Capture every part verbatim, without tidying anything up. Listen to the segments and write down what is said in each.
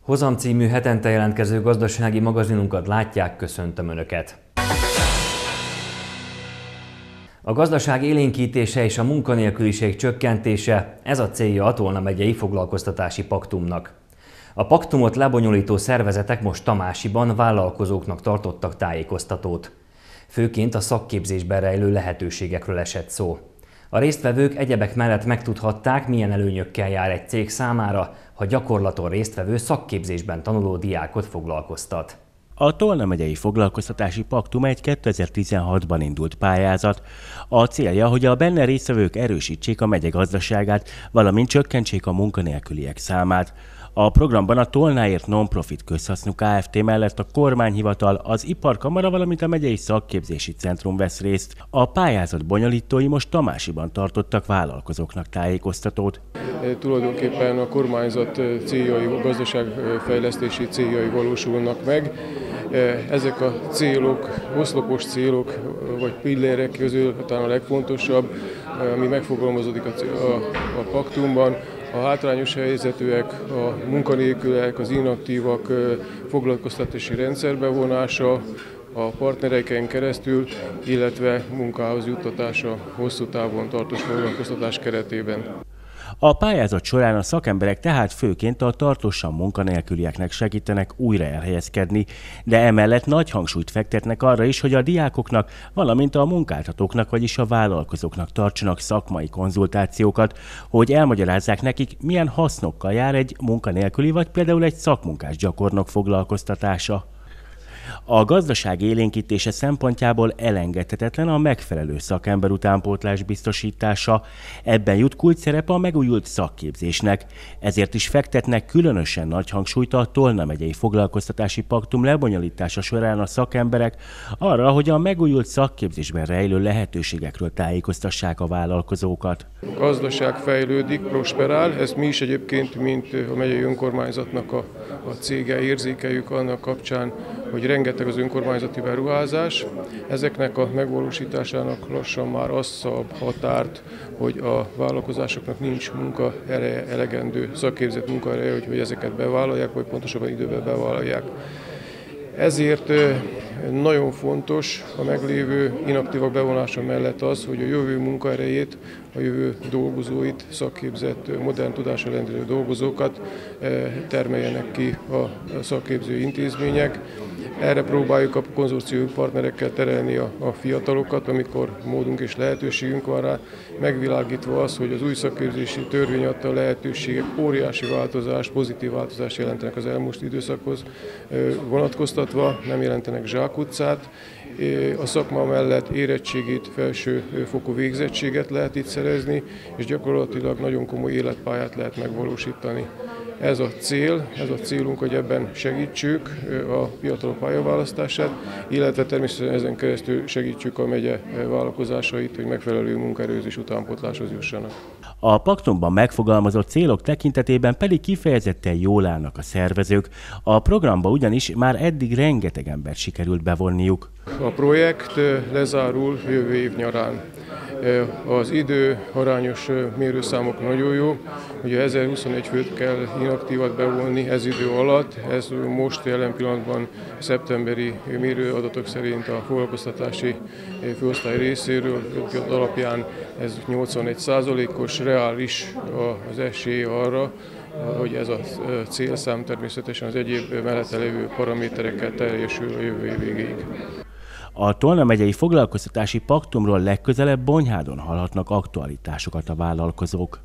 Hozam című hetente jelentkező gazdasági magazinunkat látják, köszöntöm Önöket! A gazdaság élénkítése és a munkanélküliség csökkentése, ez a célja a Tolna megyei foglalkoztatási paktumnak. A paktumot lebonyolító szervezetek most Tamásiban vállalkozóknak tartottak tájékoztatót. Főként a szakképzésben rejlő lehetőségekről esett szó. A résztvevők egyebek mellett megtudhatták, milyen előnyökkel jár egy cég számára, ha gyakorlaton résztvevő szakképzésben tanuló diákot foglalkoztat. A Tolna megyei foglalkoztatási paktum egy kétezer-tizenhatban indult pályázat. A célja, hogy a benne résztvevők erősítsék a megye gazdaságát, valamint csökkentsék a munkanélküliek számát. A programban a Tolnáért non-profit közhasznú Kft. Mellett a kormányhivatal, az Iparkamara, valamint a megyei szakképzési centrum vesz részt. A pályázat bonyolítói most Tamásiban tartottak vállalkozóknak tájékoztatót. Tulajdonképpen a kormányzat céljai, a gazdaságfejlesztési céljai valósulnak meg. Ezek a célok, oszlopos célok vagy pillérek közül talán a legfontosabb, ami megfogalmazódik a, a, a paktumban, a hátrányos helyzetűek, a munkanélküliek, az inaktívak foglalkoztatási rendszerbe vonása, a partnereiken keresztül, illetve munkához juttatása hosszú távon tartós foglalkoztatás keretében. A pályázat során a szakemberek tehát főként a tartósan munkanélkülieknek segítenek újra elhelyezkedni, de emellett nagy hangsúlyt fektetnek arra is, hogy a diákoknak, valamint a munkáltatóknak, vagyis a vállalkozóknak tartsanak szakmai konzultációkat, hogy elmagyarázzák nekik, milyen hasznokkal jár egy munkanélküli vagy például egy szakmunkás gyakornok foglalkoztatása. A gazdaság élénkítése szempontjából elengedhetetlen a megfelelő szakember utánpótlás biztosítása. Ebben jut kulcsszerepe a megújult szakképzésnek. Ezért is fektetnek különösen nagy hangsúlyt a Tolna megyei foglalkoztatási paktum lebonyolítása során a szakemberek arra, hogy a megújult szakképzésben rejlő lehetőségekről tájékoztassák a vállalkozókat. A gazdaság fejlődik, prosperál, ezt mi is egyébként, mint a megyei önkormányzatnak a, a cége érzékeljük annak kapcsán, hogy rengeteg az önkormányzati beruházás. Ezeknek a megvalósításának lassan már azt szab határt, hogy a vállalkozásoknak nincs munkaereje, elegendő szakképzett munkaereje, hogy, hogy ezeket bevállalják, vagy pontosabban időben bevállalják. Ezért nagyon fontos a meglévő inaktívak bevonása mellett az, hogy a jövő munkaerejét, a jövő dolgozóit, szakképzett, modern tudással rendelkező dolgozókat termeljenek ki a szakképző intézmények. Erre próbáljuk a konzorcium partnerekkel terelni a, a fiatalokat, amikor módunk és lehetőségünk van rá, megvilágítva az, hogy az új szakképzési törvény adta lehetőségek óriási változást, pozitív változást jelentenek az elmúlt időszakhoz vonatkoztatva, nem jelentenek zsákutcát. A szakma mellett érettségét, felsőfokú végzettséget lehet itt szerezni, és gyakorlatilag nagyon komoly életpályát lehet megvalósítani. Ez a cél, ez a célunk, hogy ebben segítsük a fiatalok pályaválasztását, illetve természetesen ezen keresztül segítsük a megye vállalkozásait, hogy megfelelő munkaerőhöz és utánpótláshoz jussanak. A paktumban megfogalmazott célok tekintetében pedig kifejezetten jól állnak a szervezők. A programba ugyanis már eddig rengeteg embert sikerült bevonniuk. A projekt lezárul jövő év nyarán. Az idő arányos mérőszámok nagyon jó, ugye ezerhuszonegy főt kell inaktívat bevonni ez idő alatt, ez most jelen pillanatban szeptemberi mérőadatok szerint a foglalkoztatási főosztály részéről alapján ez nyolcvanegy százalékos, reális az esély arra, hogy ez a célszám természetesen az egyéb mellette lévő paraméterekkel teljesül a jövő év végéig. A Tolna megyei foglalkoztatási paktumról legközelebb Bonyhádon hallhatnak aktualitásokat a vállalkozók.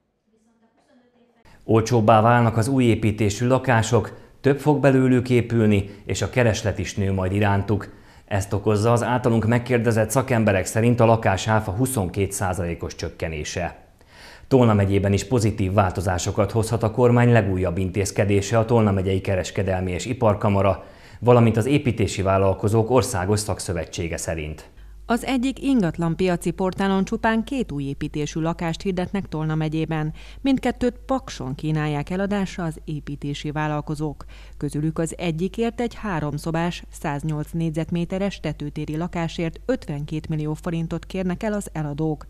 Olcsóbbá válnak az új építésű lakások, több fog belőlük épülni, és a kereslet is nő majd irántuk. Ezt okozza az általunk megkérdezett szakemberek szerint a lakásáfa huszonkét százalékos csökkenése. Tolna megyében is pozitív változásokat hozhat a kormány legújabb intézkedése, a Tolna megyei Kereskedelmi és Iparkamara, valamint az építési vállalkozók országos szakszövetsége szerint. Az egyik ingatlanpiaci portálon csupán két új építésű lakást hirdetnek Tolna megyében. Mindkettőt Pakson kínálják eladásra az építési vállalkozók. Közülük az egyikért egy háromszobás, száznyolc négyzetméteres tetőtéri lakásért ötvenkét millió forintot kérnek el az eladók.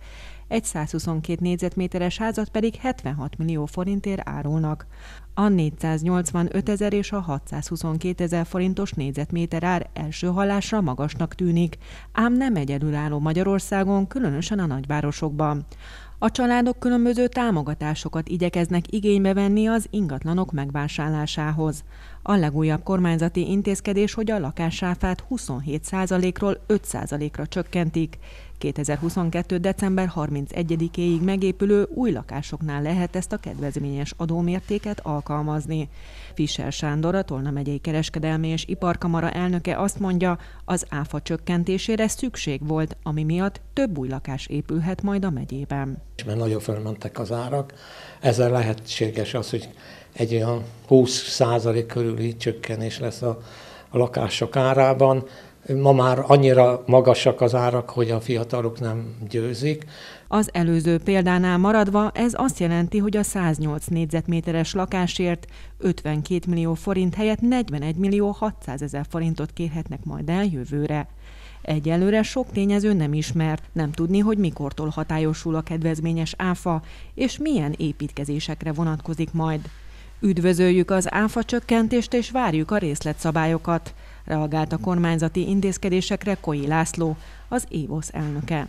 egy százhuszonkét négyzetméteres házat pedig hetvenhat millió forintért árulnak. A négyszáznyolcvanöt ezer és a hatszázhuszonkettő ezer forintos négyzetméter ár első hallásra magasnak tűnik, ám nem egyedülálló Magyarországon, különösen a nagyvárosokban. A családok különböző támogatásokat igyekeznek igénybe venni az ingatlanok megvásárlásához. A legújabb kormányzati intézkedés, hogy a lakásáfát huszonhét százalékról öt százalékra csökkentik. kétezer-huszonkettő. december harmincegyedikéig megépülő új lakásoknál lehet ezt a kedvezményes adómértéket alkalmazni. Fischer Sándor, a Tolna megyei kereskedelmi és iparkamara elnöke azt mondja, az áfa csökkentésére szükség volt, ami miatt több új lakás épülhet majd a megyében. Mert nagyon fölmentek az árak, ezzel lehetséges az, hogy egy olyan húsz százalék körüli csökkenés lesz a, a lakások árában. Ma már annyira magasak az árak, hogy a fiatalok nem győzik. Az előző példánál maradva ez azt jelenti, hogy a száznyolc négyzetméteres lakásért ötvenkét millió forint helyett negyvenegy millió hatszázezer forintot kérhetnek majd el jövőre. Egyelőre sok tényező nem ismert, nem tudni, hogy mikortól hatályosul a kedvezményes áfa, és milyen építkezésekre vonatkozik majd. Üdvözöljük az áfa csökkentést és várjuk a részletszabályokat, reagált a kormányzati intézkedésekre Koi László, az évosz elnöke.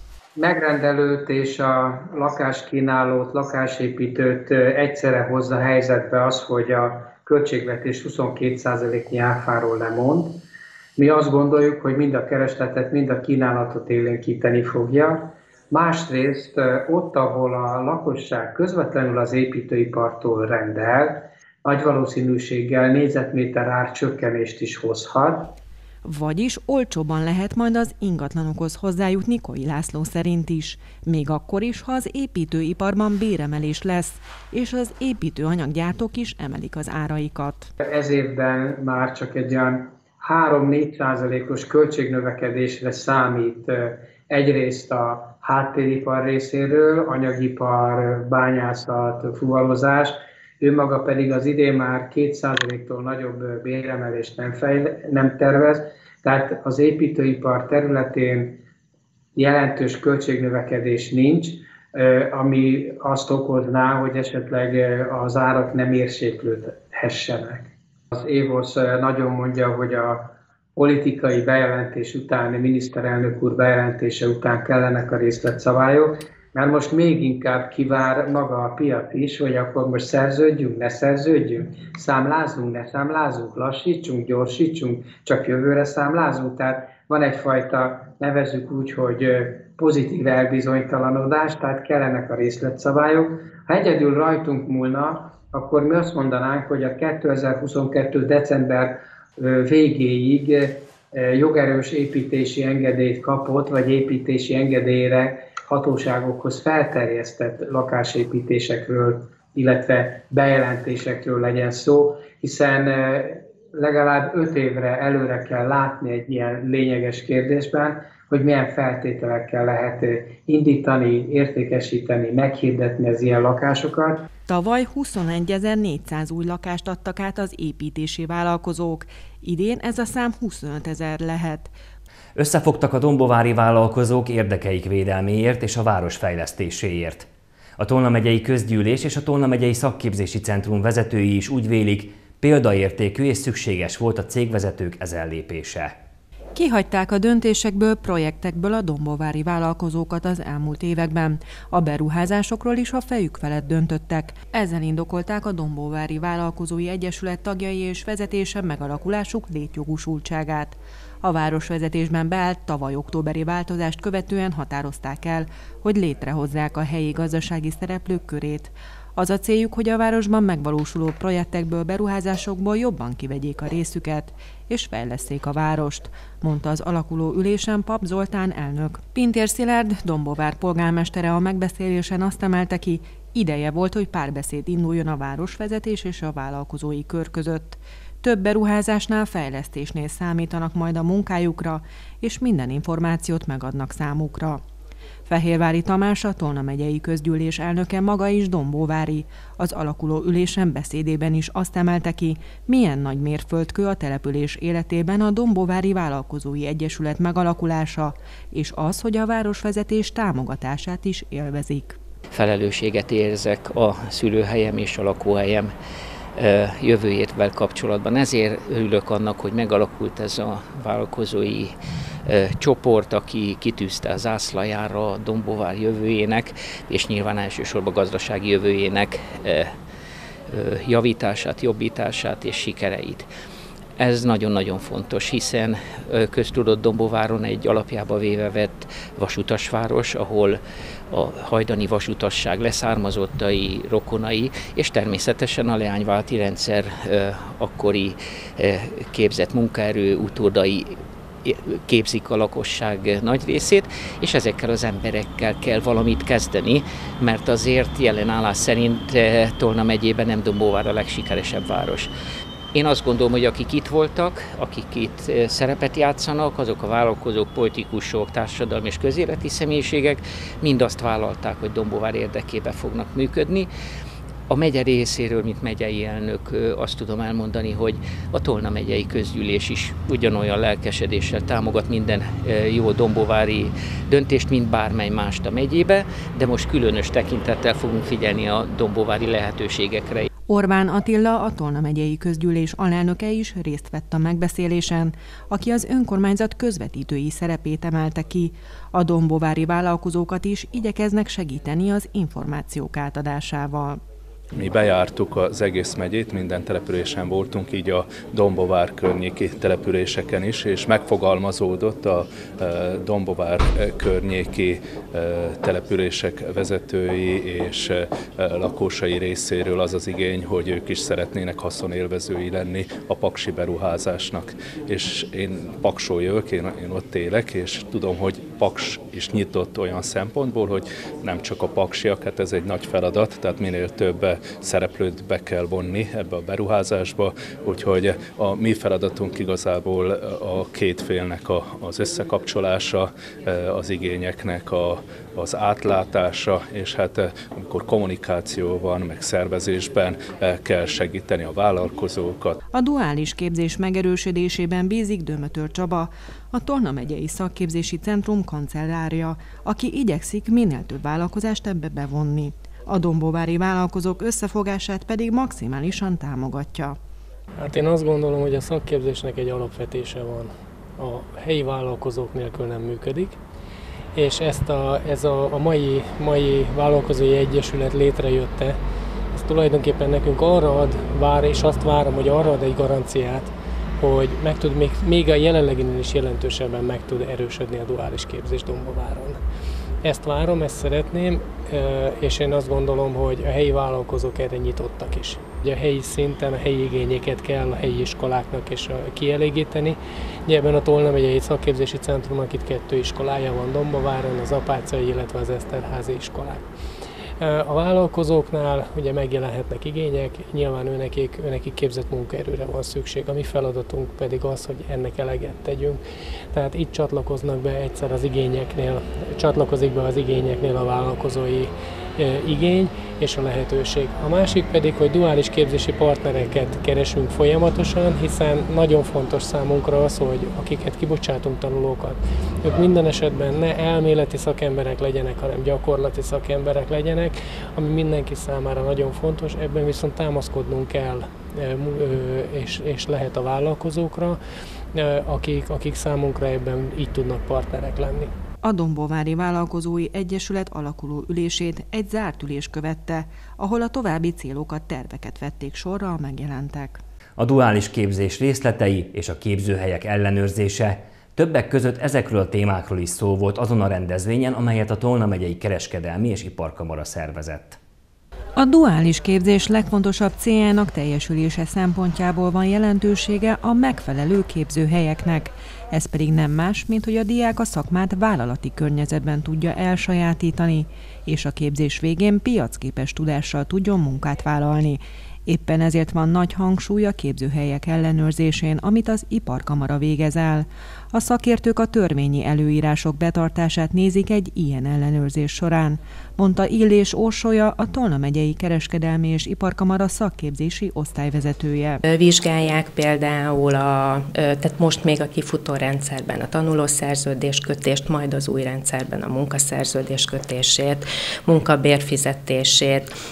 Megrendelőt és a lakáskínálót, lakásépítőt egyszerre hozza helyzetbe az, hogy a költségvetés huszonkét százaléknyi áfáról lemond. Mi azt gondoljuk, hogy mind a keresletet, mind a kínálatot élénkíteni fogja. Másrészt ott, ahol a lakosság közvetlenül az építőipartól rendel, nagy valószínűséggel négyzetméter árcsökkenést is hozhat. Vagyis olcsóban lehet majd az ingatlanokhoz hozzájutni Koi László szerint is, még akkor is, ha az építőiparban béremelés lesz, és az építőanyaggyártók is emelik az áraikat. Ez évben már csak egy olyan három-négy százalékos költségnövekedésre számít egyrészt a háttéripar részéről, anyagipar, bányászat, fuvarozás, ő maga pedig az idén már két százaléktól nagyobb béremelést nem, fejl- nem tervez, tehát az építőipar területén jelentős költségnövekedés nincs, ami azt okozná, hogy esetleg az árak nem mérséklődhessenek. Az évosz nagyon mondja, hogy a politikai bejelentés után, a miniszterelnök úr bejelentése után kellenek a részletszabályok, mert most még inkább kivár maga a piac is, hogy akkor most szerződjünk, ne szerződjünk, számlázunk, ne számlázunk, lassítsunk, gyorsítsunk, csak jövőre számlázunk. Tehát van egyfajta, nevezzük úgy, hogy pozitív elbizonytalanodás, tehát kellenek a részletszabályok. Ha egyedül rajtunk múlna, akkor mi azt mondanánk, hogy a kétezer-huszonkettő. december végéig jogerős építési engedélyt kapott, vagy építési engedélyre hatóságokhoz felterjesztett lakásépítésekről, illetve bejelentésekről legyen szó, hiszen legalább öt évre előre kell látni egy ilyen lényeges kérdésben, hogy milyen feltételekkel lehet indítani, értékesíteni, meghirdetni az ilyen lakásokat. Tavaly huszonegyezer-négyszáz új lakást adtak át az építési vállalkozók, idén ez a szám huszonöt ezer lehet. Összefogtak a dombovári vállalkozók érdekeik védelméért és a város fejlesztéséért. A Tolna megyei közgyűlés és a Tolna megyei szakképzési centrum vezetői is úgy vélik, példaértékű és szükséges volt a cégvezetők ezen lépése. Kihagyták a döntésekből, projektekből a dombovári vállalkozókat az elmúlt években. A beruházásokról is a fejük felett döntöttek. Ezzel indokolták a Dombóvári Vállalkozói Egyesület tagjai és vezetése megalakulásuk létjogosultságát. A városvezetésben beállt tavaly októberi változást követően határozták el, hogy létrehozzák a helyi gazdasági szereplők körét. Az a céljuk, hogy a városban megvalósuló projektekből, beruházásokból jobban kivegyék a részüket, és fejlesszék a várost, mondta az alakuló ülésen Pap Zoltán elnök. Pintér Szilárd, Dombóvár polgármestere a megbeszélésen azt emelte ki, ideje volt, hogy párbeszéd induljon a városvezetés és a vállalkozói kör között. Több beruházásnál, fejlesztésnél számítanak majd a munkájukra, és minden információt megadnak számukra. Fehérvári Tamás, a Tolna megyei közgyűlés elnöke maga is dombóvári. Az alakuló ülésen beszédében is azt emelte ki, milyen nagy mérföldkő a település életében a Dombóvári Vállalkozói Egyesület megalakulása, és az, hogy a városvezetés támogatását is élvezik. Felelősséget érzek a szülőhelyem és a lakóhelyem jövőjével kapcsolatban. Ezért örülök annak, hogy megalakult ez a vállalkozói csoport, aki kitűzte a zászlajára a Dombóvár jövőjének, és nyilván elsősorban gazdasági jövőjének javítását, jobbítását és sikereit. Ez nagyon-nagyon fontos, hiszen köztudott Dombóváron egy alapjába véve vett vasutasváros, ahol a hajdani vasutasság leszármazottai, rokonai, és természetesen a leányválti rendszer akkori képzett munkaerő utódai képzik a lakosság nagy részét, és ezekkel az emberekkel kell valamit kezdeni, mert azért jelen állás szerint Tolna megyében nem Dombóvár a legsikeresebb város. Én azt gondolom, hogy akik itt voltak, akik itt szerepet játszanak, azok a vállalkozók, politikusok, társadalmi és közéleti személyiségek mind azt vállalták, hogy Dombóvár érdekében fognak működni. A megye részéről, mint megyei elnök, azt tudom elmondani, hogy a Tolna megyei közgyűlés is ugyanolyan lelkesedéssel támogat minden jó dombóvári döntést, mint bármely mást a megyébe, de most különös tekintettel fogunk figyelni a dombóvári lehetőségekre. Orbán Attila, a Tolna megyei közgyűlés alelnöke is részt vett a megbeszélésen, aki az önkormányzat közvetítői szerepét emelte ki. A dombóvári vállalkozókat is igyekeznek segíteni az információk átadásával. Mi bejártuk az egész megyét, minden településen voltunk, így a Dombóvár környéki településeken is, és megfogalmazódott a Dombóvár környéki települések vezetői és lakosai részéről az az igény, hogy ők is szeretnének haszonélvezői lenni a paksi beruházásnak. És én Paksról jövök, én, én ott élek, és tudom, hogy Paks is nyitott olyan szempontból, hogy nem csak a paksiak, hát ez egy nagy feladat, tehát minél több szereplőt be kell vonni ebbe a beruházásba, úgyhogy a mi feladatunk igazából a két félnek a, az összekapcsolása, az igényeknek a, az átlátása, és hát amikor kommunikáció van, meg szervezésben kell segíteni a vállalkozókat. A duális képzés megerősödésében bízik Dömötör Csaba, a Tolna megyei szakképzési centrum kancellárja, aki igyekszik minél több vállalkozást ebbe bevonni. A dombóvári vállalkozók összefogását pedig maximálisan támogatja. Hát én azt gondolom, hogy a szakképzésnek egy alapvetése van. A helyi vállalkozók nélkül nem működik, és ezt a, ez a, a mai, mai vállalkozói egyesület létrejötte, ez tulajdonképpen nekünk arra ad, vár, és azt várom, hogy arra ad egy garanciát, hogy meg tud, még, még a jelenleginél is jelentősebben meg tud erősödni a duális képzés Dombóváron. Ezt várom, ezt szeretném, és én azt gondolom, hogy a helyi vállalkozók erre nyitottak is. Ugye a helyi szinten a helyi igényeket kell a helyi iskoláknak is kielégíteni. Ebben a Tolna megyei szakképzési centrumnak itt kettő iskolája van Dombóváron, az Apácai, illetve az Eszterházi iskolák. A vállalkozóknál ugye megjelenhetnek igények, nyilván őnekik, őnekik képzett munkaerőre van szükség, a mi feladatunk pedig az, hogy ennek eleget tegyünk. Tehát itt csatlakoznak be egyszer az igényeknél, csatlakozik be az igényeknél a vállalkozói igény és a lehetőség. A másik pedig, hogy duális képzési partnereket keresünk folyamatosan, hiszen nagyon fontos számunkra az, hogy akiket kibocsátunk tanulókat, ők minden esetben ne elméleti szakemberek legyenek, hanem gyakorlati szakemberek legyenek, ami mindenki számára nagyon fontos, ebben viszont támaszkodnunk kell és, és lehet a vállalkozókra, akik, akik számunkra ebben így tudnak partnerek lenni. A Dombóvári Vállalkozói Egyesület alakuló ülését egy zárt ülés követte, ahol a további célokat, terveket vették sorra a megjelentek. A duális képzés részletei és a képzőhelyek ellenőrzése, többek között ezekről a témákról is szó volt azon a rendezvényen, amelyet a Tolna megyei Kereskedelmi és Iparkamara szervezett. A duális képzés legfontosabb céljának teljesülése szempontjából van jelentősége a megfelelő képzőhelyeknek. Ez pedig nem más, mint hogy a diák a szakmát vállalati környezetben tudja elsajátítani, és a képzés végén piacképes tudással tudjon munkát vállalni. Éppen ezért van nagy hangsúly a képzőhelyek ellenőrzésén, amit az Iparkamara végez el. A szakértők a törvényi előírások betartását nézik egy ilyen ellenőrzés során, mondta Illés Orsolya, a Tolna megyei Kereskedelmi és Iparkamara szakképzési osztályvezetője. Vizsgálják például, a, tehát most még a kifutó rendszerben a tanulószerződéskötést, majd az új rendszerben a munkaszerződéskötését, munkabérfizetését,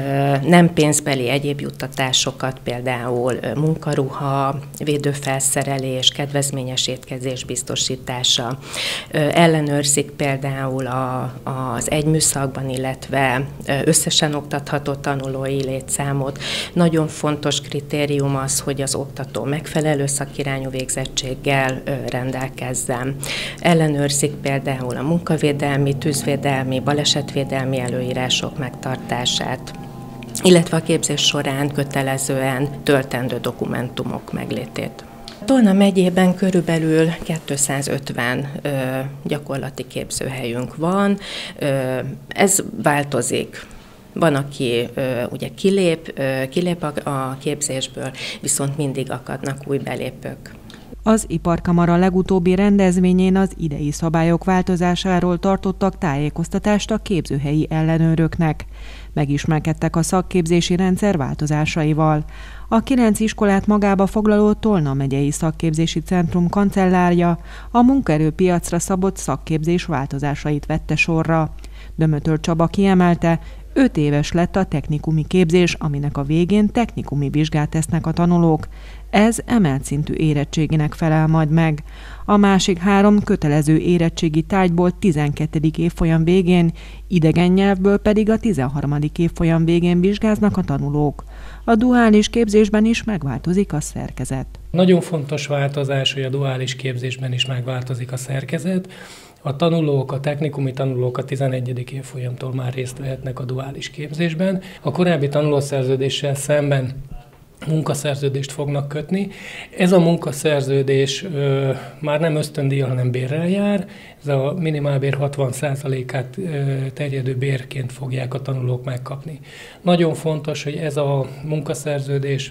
nem pénzbeli egyéb juttatásokat, például munkaruha, védőfelszerelés, kedvezményes étkezés biztosítása. Ellenőrzik például a, az egyműszakban, illetve összesen oktatható tanulói létszámot. Nagyon fontos kritérium az, hogy az oktató megfelelő szakirányú végzettséggel rendelkezzen. Ellenőrzik például a munkavédelmi, tűzvédelmi, balesetvédelmi előírások megtartását, illetve a képzés során kötelezően töltendő dokumentumok meglétét. Tolna megyében körülbelül kétszázötven ö, gyakorlati képzőhelyünk van, ö, ez változik. Van, aki ö, ugye kilép, ö, kilép a, a képzésből, viszont mindig akadnak új belépők. Az Iparkamara legutóbbi rendezvényén az idei szabályok változásáról tartottak tájékoztatást a képzőhelyi ellenőröknek. Megismerkedtek a szakképzési rendszer változásaival. A kilenc iskolát magába foglaló Tolna megyei szakképzési centrum kancellárja a munkaerőpiacra szabott szakképzés változásait vette sorra. Dömötör Csaba kiemelte, öt éves lett a technikumi képzés, aminek a végén technikumi vizsgát tesznek a tanulók. Ez emelt szintű érettséginek felel majd meg. A másik három kötelező érettségi tárgyból tizenkettedik évfolyam végén, idegen nyelvből pedig a tizenharmadik évfolyam végén vizsgáznak a tanulók. A duális képzésben is megváltozik a szerkezet. Nagyon fontos változás, hogy a duális képzésben is megváltozik a szerkezet. A tanulók, a technikumi tanulók a tizenegyedik évfolyamtól már részt vehetnek a duális képzésben. A korábbi tanulószerződéssel szemben munkaszerződést fognak kötni. Ez a munkaszerződés ö, már nem ösztöndíjjal, hanem bérrel jár. Ez a minimálbér hatvan százalékát ö, terjedő bérként fogják a tanulók megkapni. Nagyon fontos, hogy ez a munkaszerződés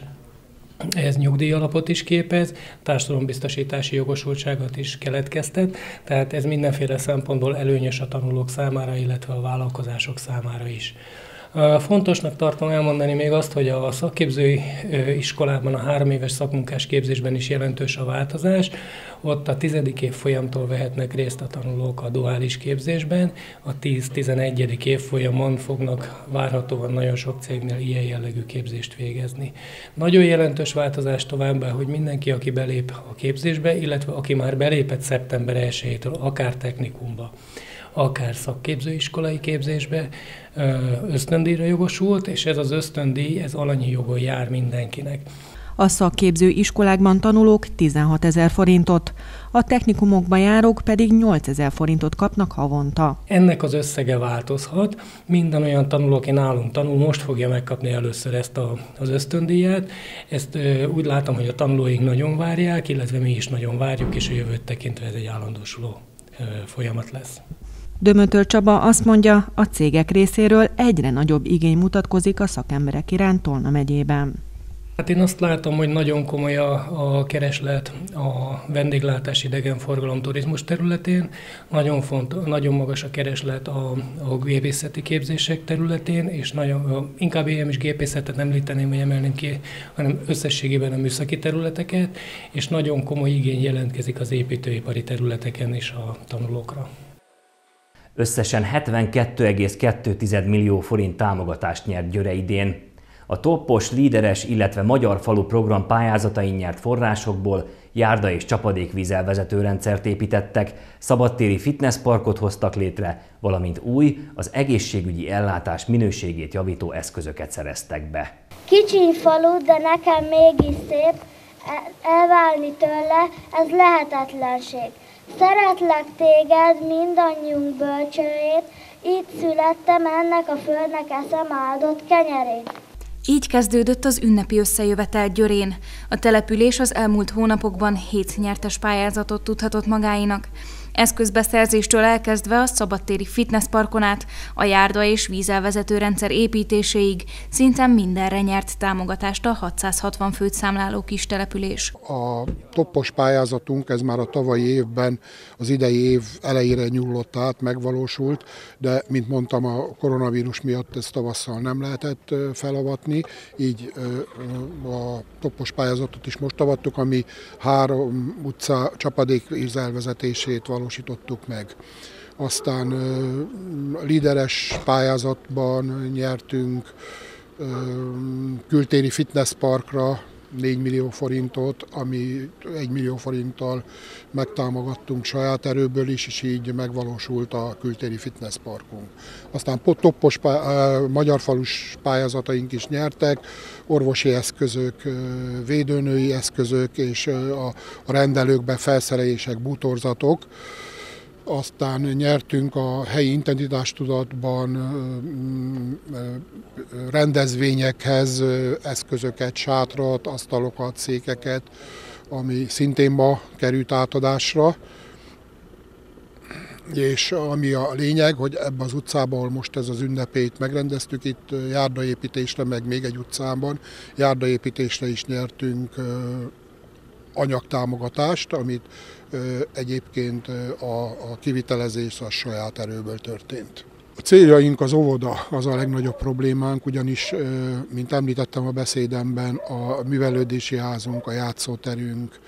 ez nyugdíjalapot is képez, társadalombiztosítási jogosultságot is keletkeztet, tehát ez mindenféle szempontból előnyös a tanulók számára, illetve a vállalkozások számára is. Fontosnak tartom elmondani még azt, hogy a szakképzői iskolában, a három éves szakmunkás képzésben is jelentős a változás. Ott a tizedik évfolyamtól vehetnek részt a tanulók a duális képzésben, a tíz-tizenegyedik évfolyamon fognak várhatóan nagyon sok cégnél ilyen jellegű képzést végezni. Nagyon jelentős változás továbbá, hogy mindenki, aki belép a képzésbe, illetve aki már belépett szeptember elsejétől, akár technikumba, akár szakképzőiskolai képzésbe ösztöndíjra jogosult, és ez az ösztöndíj, ez alanyi jogon jár mindenkinek. A szakképző iskolákban tanulók tizenhatezer forintot, a technikumokban járók pedig nyolcezer forintot kapnak havonta. Ennek az összege változhat. Minden olyan tanuló, aki nálunk tanul, most fogja megkapni először ezt a, az ösztöndíjat. Ezt ö, úgy látom, hogy a tanulóink nagyon várják, illetve mi is nagyon várjuk, és a jövőt tekintve ez egy állandósuló ö, folyamat lesz. Dömötör Csaba azt mondja, a cégek részéről egyre nagyobb igény mutatkozik a szakemberek iránt Tolna megyében. Hát én azt látom, hogy nagyon komoly a, a kereslet a vendéglátás, idegenforgalom, turizmus területén, nagyon, font, nagyon magas a kereslet a, a gépészeti képzések területén, és nagyon, inkább én is gépészetet említeném, vagy emelném ki, hanem összességében a műszaki területeket, és nagyon komoly igény jelentkezik az építőipari területeken is a tanulókra. Összesen hetvenkettő egész kettő millió forint támogatást nyert Győre idén. A toppos, líderes, illetve magyar falu program pályázatain nyert forrásokból járda- és csapadékvízelvezető rendszert építettek, szabadtéri fitnessparkot hoztak létre, valamint új, az egészségügyi ellátás minőségét javító eszközöket szereztek be. Kicsiny falu, de nekem mégis szép, elválni tőle, ez lehetetlenség. Szeretlek téged, mindannyiunk bölcsőjét, itt születtem, ennek a földnek eszem áldott kenyerét. Így kezdődött az ünnepi összejövetel Győrén. A település az elmúlt hónapokban hét nyertes pályázatot tudhatott magáinak. Eszközbeszerzéstől elkezdve a szabadtéri fitnessparkon át, a járda és vízelvezető rendszer építéséig szinte mindenre nyert támogatást a hatszázhatvan főt számláló kis település. A toppos pályázatunk, ez már a tavalyi évben, az idei év elejére nyúlott át, megvalósult, de mint mondtam, a koronavírus miatt ezt tavasszal nem lehetett felavatni, így a toppos pályázatot is most avattuk, ami három utca csapadék vízelvezetését valósítottuk meg. Aztán líderes pályázatban nyertünk kültéri fitnessparkra négy millió forintot, ami egy millió forinttal megtámogattunk saját erőből is, és így megvalósult a kültéri fitnessparkunk. Aztán toppos pály- magyarfalus pályázataink is nyertek, orvosi eszközök, védőnői eszközök és a rendelőkbe felszerelések, bútorzatok. Aztán nyertünk a helyi intenzitástudatban rendezvényekhez eszközöket, sátrat, asztalokat, székeket, ami szintén ma került átadásra. És ami a lényeg, hogy ebben az utcában, ahol most ez az ünnepét megrendeztük, itt járdaépítésre, meg még egy utcában járdaépítésre is nyertünk anyagtámogatást, amit egyébként a, a kivitelezés a saját erőből történt. A céljaink az óvoda, az a legnagyobb problémánk, ugyanis, mint említettem a beszédemben, a művelődési házunk, a játszóterünk,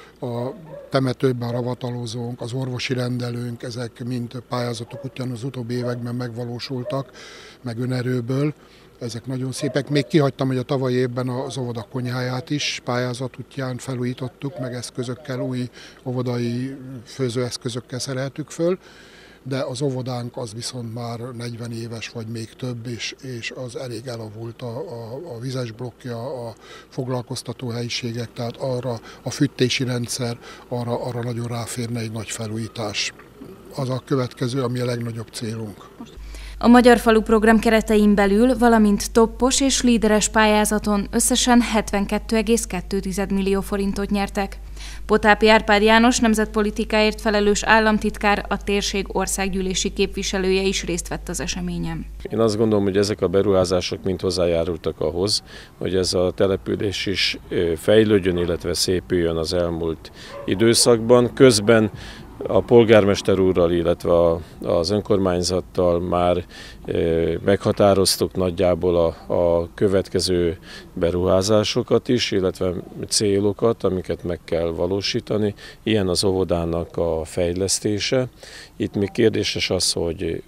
a temetőben a ravatalozónk, az orvosi rendelőnk, ezek mind pályázatok után az utóbbi években megvalósultak, meg önerőből. Ezek nagyon szépek. Még kihagytam, hogy a tavalyi évben az óvoda konyháját is pályázat útján felújítottuk, meg eszközökkel, új óvodai főzőeszközökkel szereltük föl, de az óvodánk az viszont már negyven éves, vagy még több, és, és az elég elavult a, a, a vizes blokkja, a foglalkoztató helyiségek, tehát arra a fűtési rendszer, arra, arra nagyon ráférne egy nagy felújítás. Az a következő, ami a legnagyobb célunk. A Magyar Falu program keretein belül, valamint toppos és líderes pályázaton összesen hetvenkettő egész kettő millió forintot nyertek. Potápi Árpád János nemzetpolitikáért felelős államtitkár, a térség országgyűlési képviselője is részt vett az eseményen. Én azt gondolom, hogy ezek a beruházások mind hozzájárultak ahhoz, hogy ez a település is fejlődjön, illetve szépüljön az elmúlt időszakban. Közben a polgármester úrral, illetve az önkormányzattal már meghatároztuk nagyjából a, a következő beruházásokat is, illetve célokat, amiket meg kell valósítani. Ilyen az óvodának a fejlesztése. Itt még kérdéses az, hogy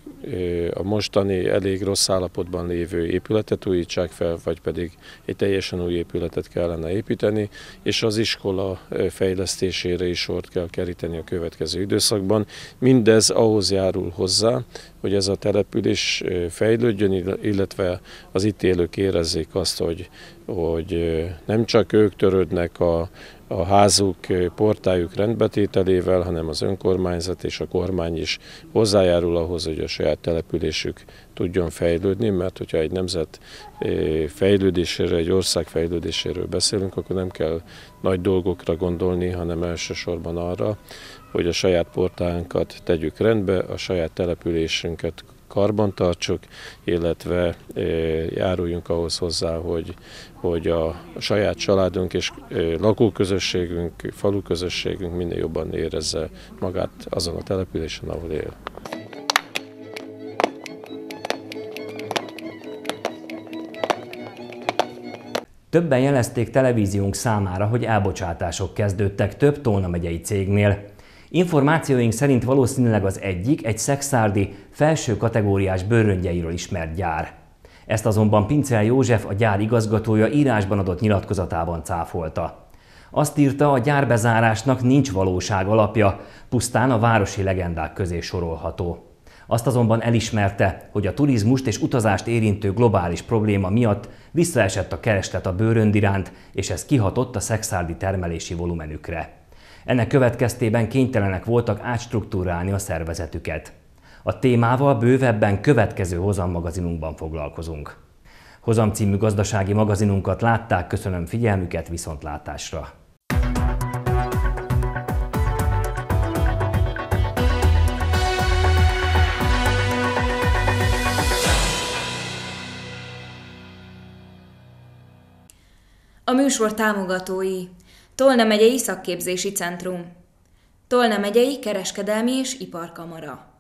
a mostani elég rossz állapotban lévő épületet újítsák fel, vagy pedig egy teljesen új épületet kellene építeni, és az iskola fejlesztésére is sort kell keríteni a következő időszakban. Mindez ahhoz járul hozzá, hogy ez a település fejlődjön, illetve az itt élők érezzék azt, hogy, hogy nem csak ők törődnek a, a házuk, portájuk rendbetételével, hanem az önkormányzat és a kormány is hozzájárul ahhoz, hogy a saját településük tudjon fejlődni, mert hogyha egy nemzet fejlődéséről, egy ország fejlődéséről beszélünk, akkor nem kell nagy dolgokra gondolni, hanem elsősorban arra, hogy a saját portánkat tegyük rendbe, a saját településünket karbantartsuk, illetve járuljunk ahhoz hozzá, hogy, hogy a saját családunk és lakóközösségünk, faluközösségünk minél jobban érezze magát azon a településen, ahol él. Többen jelezték televíziónk számára, hogy elbocsátások kezdődtek több Tolna megyei cégnél. Információink szerint valószínűleg az egyik egy szekszárdi, felső kategóriás bőröngyeiről ismert gyár. Ezt azonban Pincel József, a gyár igazgatója írásban adott nyilatkozatában cáfolta. Azt írta, a gyárbezárásnak nincs valóság alapja, pusztán a városi legendák közé sorolható. Azt azonban elismerte, hogy a turizmust és utazást érintő globális probléma miatt visszaesett a kereslet a bőrönd iránt, és ez kihatott a szekszárdi termelési volumenükre. Ennek következtében kénytelenek voltak átstruktúrálni a szervezetüket. A témával bővebben következő Hozam magazinunkban foglalkozunk. Hozam című gazdasági magazinunkat látták, köszönöm figyelmüket, viszontlátásra! A műsor támogatói: Tolna megyei Szakképzési Centrum, Tolna megyei Kereskedelmi és Iparkamara.